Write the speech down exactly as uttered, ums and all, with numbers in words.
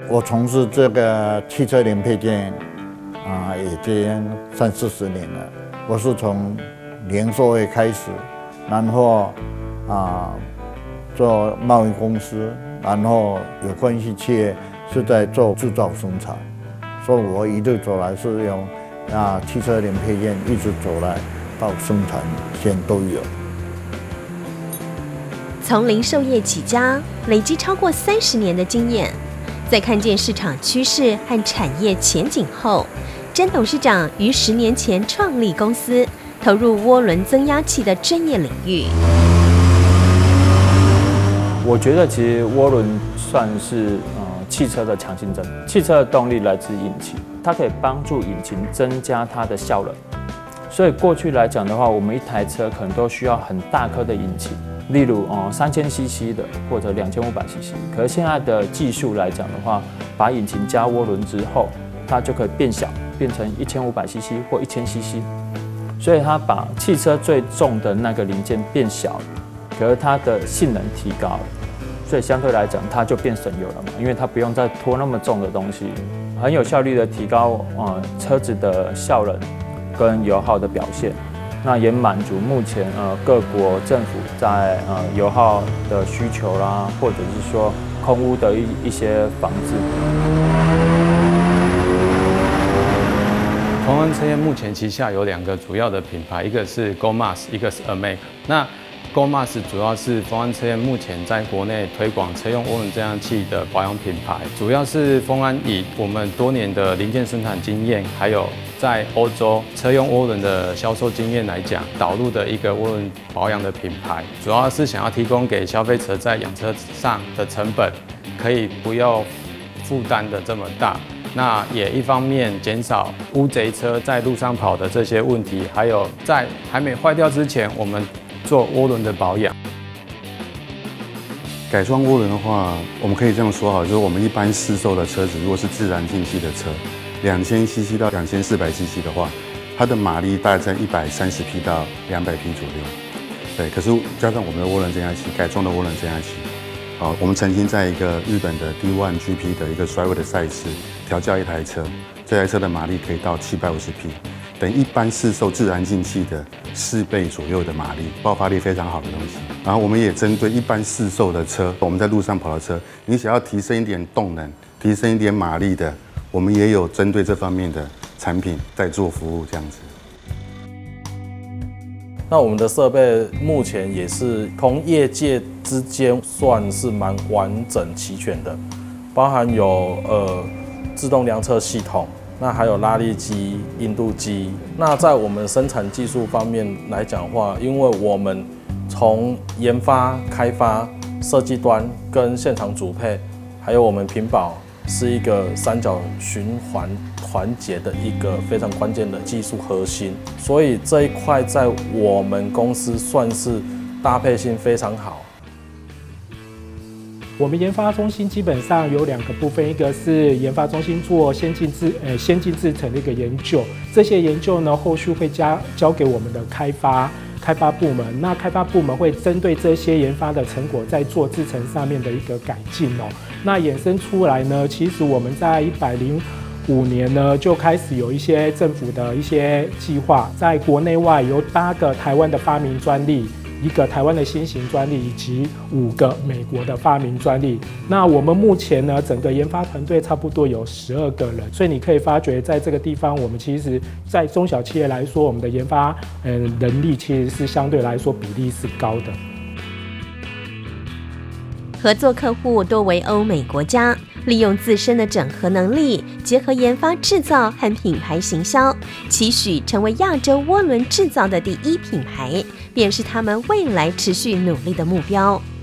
我从事这个汽车零配件啊，已经三四十年了。我是从零售业开始，然后啊做贸易公司，然后有关系企业是在做制造生产，所以我一路走来是用啊汽车零配件一直走来到生产线都有。 从零售业起家，累积超过三十年的经验。在看见市场趋势和产业前景后，詹董事长于十年前创立公司，投入涡轮增压器的专业领域。 我觉得其实涡轮算是呃汽车的强心针。汽车的动力来自引擎，它可以帮助引擎增加它的效能。所以过去来讲的话，我们一台车可能都需要很大颗的引擎。例如，哦，三千 C C 的或者两千五百 C C， 可是现在的技术来讲的话，把引擎加涡轮之后，它就可以变小，变成一千五百 C C 或一千 C C， 所以它把汽车最重的那个零件变小了，可是它的性能提高了，所以相对来讲，它就变省油了嘛，因为它不用再拖那么重的东西，很有效率的提高呃车子的效能跟油耗的表现。那也满足目前呃各国政府在呃油耗的需求啦，或者是说空污的一一些防治。 丰安车业目前旗下有两个主要的品牌，一个是 GoMax， 一个是 Amec。那 GoMax 主要是丰安车业目前在国内推广车用涡轮增压器的保养品牌，主要是丰安以我们多年的零件生产经验，还有在欧洲车用涡轮的销售经验来讲，导入的一个涡轮保养的品牌，主要是想要提供给消费者在养车上的成本可以不要负担的这么大，那也一方面减少乌贼车在路上跑的这些问题，还有在还没坏掉之前，我们做涡轮的保养。 改装涡轮的话，我们可以这样说好，就是我们一般市售的车子，如果是自然进气的车，两千 C C 到两千四百 C C 的话，它的马力大概在一百三十匹到两百匹左右。对，可是加上我们的涡轮增压器，改装的涡轮增压器，啊，我们曾经在一个日本的 D 一 G P 的一个甩尾的赛事调教一台车，这台车的马力可以到七百五十匹。等一般市售自然进气的四倍左右的马力，爆发力非常好的东西。然后我们也针对一般市售的车，我们在路上跑的车，你想要提升一点动能、提升一点马力的，我们也有针对这方面的产品在做服务，这样子。 那我们的设备目前也是同业界之间算是蛮完整齐全的，包含有呃自动量测系统。那还有拉力机、印度机。那在我们生产技术方面来讲的话，因为我们从研发、开发、设计端跟现场组配，还有我们品保，是一个三角循环团结的一个非常关键的技术核心。所以这一块在我们公司算是搭配性非常好。 我们研发中心基本上有两个部分，一个是研发中心做先进制呃先进制程的一个研究，这些研究呢后续会交交给我们的开发开发部门，那开发部门会针对这些研发的成果，在做制程上面的一个改进哦。那衍生出来呢，其实我们在一百零五年呢就开始有一些政府的一些计划，在国内外有八个台湾的发明专利。一个台湾的新型专利以及五个美国的发明专利。那我们目前呢，整个研发团队差不多有十二个人，所以你可以发觉，在这个地方，我们其实，在中小企业来说，我们的研发呃能力其实是相对来说比例是高的。 合作客户多为欧美国家，利用自身的整合能力，结合研发制造和品牌行销，期许成为亚洲涡轮制造的第一品牌，便是他们未来持续努力的目标。